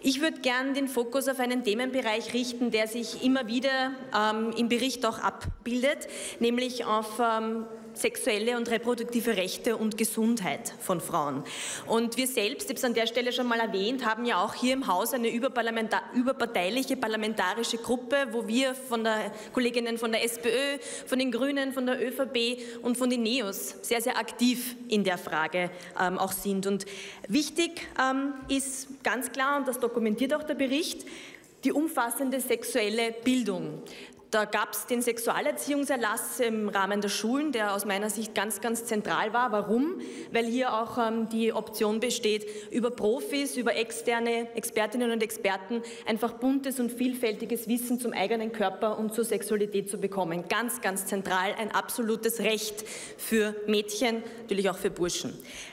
Ich würde gern den Fokus auf einen Themenbereich richten, der sich immer wieder im Bericht auch abbildet, nämlich auf sexuelle und reproduktive Rechte und Gesundheit von Frauen. Und wir selbst, ich habe es an der Stelle schon mal erwähnt, haben ja auch hier im Haus eine überparteiliche parlamentarische Gruppe, wo wir von der Kolleginnen von der SPÖ, von den Grünen, von der ÖVP und von den NEOS sehr, sehr aktiv in der Frage auch sind. Und wichtig ist ganz klar, und das dokumentiert auch der Bericht, die umfassende sexuelle Bildung. Da gab es den Sexualerziehungserlass im Rahmen der Schulen, der aus meiner Sicht ganz, ganz zentral war. Warum? Weil hier auch die Option besteht, über Profis, über externe Expertinnen und Experten einfach buntes und vielfältiges Wissen zum eigenen Körper und zur Sexualität zu bekommen. Ganz, ganz zentral, ein absolutes Recht für Mädchen, natürlich auch für Burschen.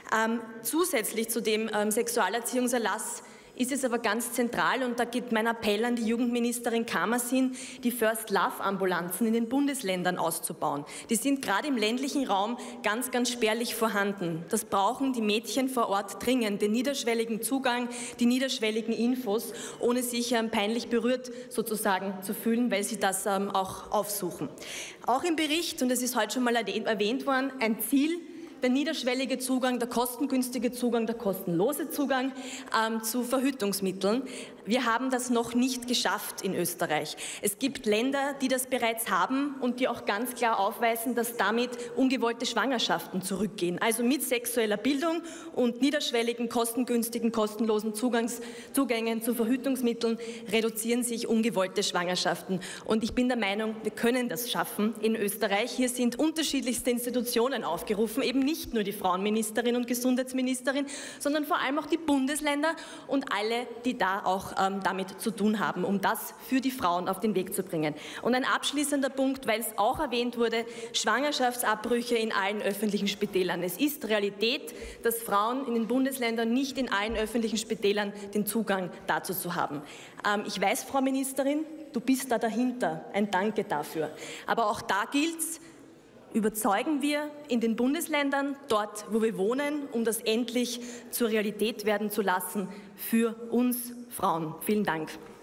Zusätzlich zu dem Sexualerziehungserlass ist es aber ganz zentral, und da geht mein Appell an die Jugendministerin Kamersin, die First-Love-Ambulanzen in den Bundesländern auszubauen. Die sind gerade im ländlichen Raum ganz, ganz spärlich vorhanden. Das brauchen die Mädchen vor Ort dringend, den niederschwelligen Zugang, die niederschwelligen Infos, ohne sich peinlich berührt sozusagen zu fühlen, weil sie das auch aufsuchen. Auch im Bericht, und es ist heute schon mal erwähnt worden, ein Ziel: der niederschwellige Zugang, der kostengünstige Zugang, der kostenlose Zugang zu Verhütungsmitteln. Wir haben das noch nicht geschafft in Österreich. Es gibt Länder, die das bereits haben und die auch ganz klar aufweisen, dass damit ungewollte Schwangerschaften zurückgehen. Also mit sexueller Bildung und niederschwelligen, kostengünstigen, kostenlosen Zugängen zu Verhütungsmitteln reduzieren sich ungewollte Schwangerschaften. Und ich bin der Meinung, wir können das schaffen in Österreich. Hier sind unterschiedlichste Institutionen aufgerufen, eben nicht nur die Frauenministerin und Gesundheitsministerin, sondern vor allem auch die Bundesländer und alle, die da auch damit zu tun haben, um das für die Frauen auf den Weg zu bringen. Und ein abschließender Punkt, weil es auch erwähnt wurde: Schwangerschaftsabbrüche in allen öffentlichen Spitälern. Es ist Realität, dass Frauen in den Bundesländern nicht in allen öffentlichen Spitälern den Zugang dazu zu haben. Ich weiß, Frau Ministerin, du bist da dahinter. Ein Danke dafür. Aber auch da gilt's: Überzeugen wir in den Bundesländern, dort wo wir wohnen, um das endlich zur Realität werden zu lassen für uns Frauen. Vielen Dank.